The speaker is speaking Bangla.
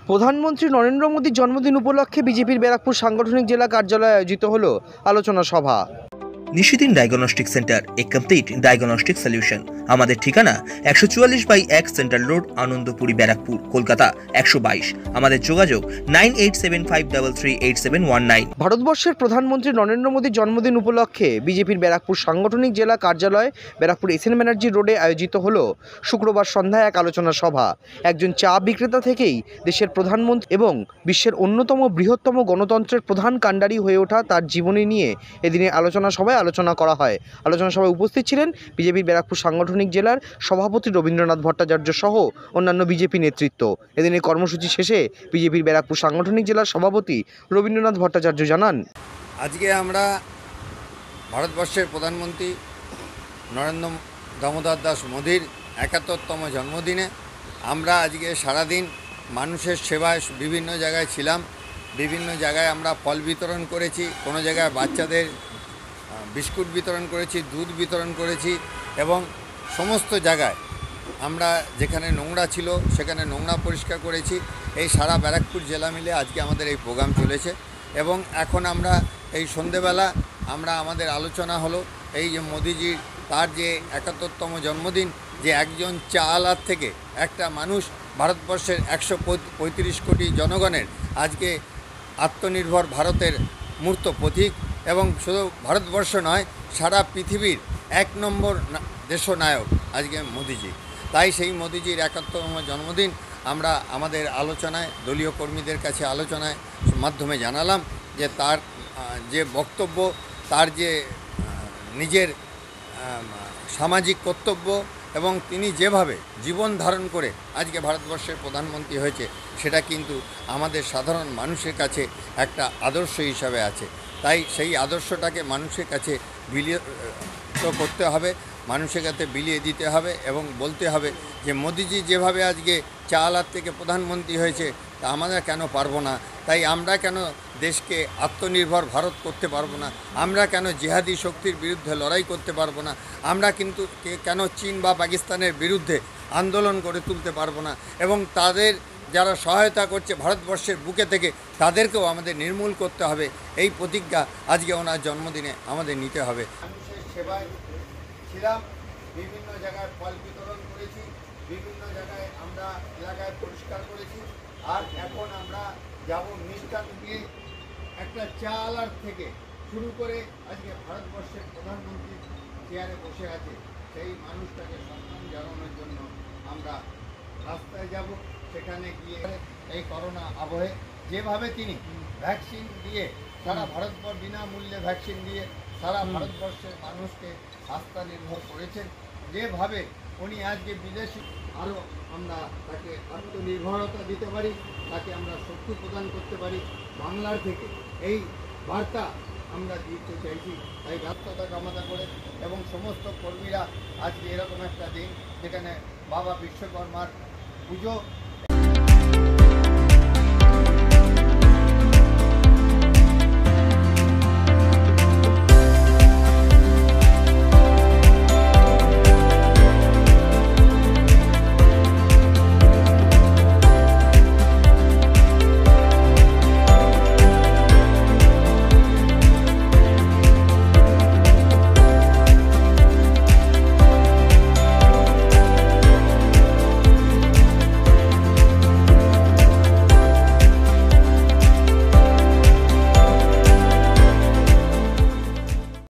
প্রধানমন্ত্রী নরেন্দ্র মোদীর জন্মদিন উপলক্ষে বিজেপির ব্যারাকপুর সাংগঠনিক জেলা কার্যালয়ে আয়োজিত হলো আলোচনা সভা। Nishidin diagnostic centre, a complete diagnostic solution. আমাদের ঠিকানা 144/1 সেন্ট্রাল রোড, আনন্দপুরি, ব্যারাকপুর, কলকাতা 122। আমাদের যোগাযোগ 9875338719। ভারতবর্ষের প্রধানমন্ত্রী নরেন্দ্র মোদীর জন্মদিন উপলক্ষে বিজেপির ব্যারাকপুর সাংগঠনিক জেলা কার্যালয় ব্যারাকপুর এসএন ব্যানার্জি রোডে আয়োজিত হলো শুক্রবার সন্ধ্যায় এক আলোচনা সভা। একজন চা বিক্রেতা থেকেই দেশের প্রধানমন্ত্রী এবং বিশ্বের অন্যতম বৃহত্তম গণতন্ত্রের প্রধান কাণ্ডারি হয়ে ওঠা তার জীবনী নিয়ে এদিনে আলোচনা সভায় আলোচনা করা হয়। আলোচনা সভায় উপস্থিত ছিলেন বিজেপির ব্যারাকপুর সাংগঠনিক জেলার সভাপতি রবীন্দ্রনাথ ভট্টাচার্য সহ অন্যান্য বিজেপি নেতৃত্ব। এদিনে কর্মসূচি শেষে বিজেপির ব্যারাকপুর সাংগঠনিক জেলার সভাপতি রবীন্দ্রনাথ ভট্টাচার্য জানান, আজকে আমরা ভারতবর্ষের প্রধানমন্ত্রী নরেন্দ্র দামোদর দাস মোদীর 71তম জন্মদিনে আমরা আজকে সারাদিন মানুষের সেবায় বিভিন্ন জায়গায় ছিলাম। বিভিন্ন জায়গায় আমরা ফল বিতরণ করেছি, কোনো জায়গায় বাচ্চাদের বিস্কুট বিতরণ করেছি, দুধ বিতরণ করেছি এবং সমস্ত জায়গায় আমরা যেখানে নোংরা ছিল সেখানে নোংরা পরিষ্কার করেছি। এই সারা ব্যারাকপুর জেলা মিলে আজকে আমাদের এই প্রোগ্রাম চলেছে এবং এখন আমরা এই সন্ধেবেলা আমাদের আলোচনা হলো এই যে মোদিজির তার যে 71তম জন্মদিন, যে একজন চা আলার থেকে একটা মানুষ ভারতবর্ষের 135 কোটি জনগণের আজকে আত্মনির্ভর ভারতের মূর্ত প্রতীক এবং শুধু ভারতবর্ষ নয় সারা পৃথিবীর 1 নম্বর দেশনায়ক আজকে মোদিজি। তাই সেই মোদিজির 71তম জন্মদিন আমরা আমাদের আলোচনায় দলীয় কর্মীদের কাছে আলোচনায় মাধ্যমে জানালাম যে তার যে বক্তব্য, তার যে নিজের সামাজিক কর্তব্য এবং তিনি যেভাবে জীবন ধারণ করে আজকে ভারতবর্ষের প্রধানমন্ত্রী হয়েছে সেটা কিন্তু আমাদের সাধারণ মানুষের কাছে একটা আদর্শ হিসাবে আছে। তাই সেই আদর্শটাকে মানুষের কাছে বিলিয়ে করতে হবে, মানুষের কাছে বিলিয়ে দিতে হবে এবং বলতে হবে যে মোদিজি যেভাবে আজকে চা আলার থেকে প্রধানমন্ত্রী হয়েছে তা আমরা কেন পারবো না? তাই আমরা কেন দেশকে আত্মনির্ভর ভারত করতে পারবো না? আমরা কেন জিহাদি শক্তির বিরুদ্ধে লড়াই করতে পারবো না? আমরা কিন্তু কেন চীন বা পাকিস্তানের বিরুদ্ধে আন্দোলন করে তুলতে পারবো না? এবং তাদের যারা সহায়তা করছে ভারতবর্ষের বুকে থেকে তাদেরকেও আমাদের নির্মূল করতে হবে। এই প্রতিজ্ঞা আজকে ওনার জন্মদিনে আমাদের নিতে হবে। মানুষের সেবায় ছিলাম, বিভিন্ন জায়গায় ফল বিতরণ করেছি, বিভিন্ন জায়গায় আমরা এলাকায় পরিষ্কার করেছি, আর এখন আমরা যাব মিষ্টান দিয়ে একটা চা আলার থেকে শুরু করে আজকে ভারতবর্ষের প্রধানমন্ত্রী চেয়ারে বসে আছে সেই মানুষটাকে সম্মান জানানোর জন্য আমরা রাস্তায় যাব। সেখানে গিয়ে এই করোনা আবহে যেভাবে তিনি ভ্যাকসিন দিয়ে সারা ভারতবর্ষ বিনামূল্যে ভ্যাকসিন দিয়ে সারা ভারতবর্ষের মানুষকে আস্থা নির্ভর করেছেন, যেভাবে উনি আজকে বিদেশি আরও আমরা তাকে আত্মনির্ভরতা দিতে পারি, তাকে আমরা শক্তি প্রদান করতে পারি বাংলার থেকে, এই বার্তা আমরা দিতে চাইছি। তাই ব্যর্থতা কামনা করে এবং সমস্ত কর্মীরা আজকে এরকম একটা দিন যেখানে বাবা বিশ্বকর্মার পুজো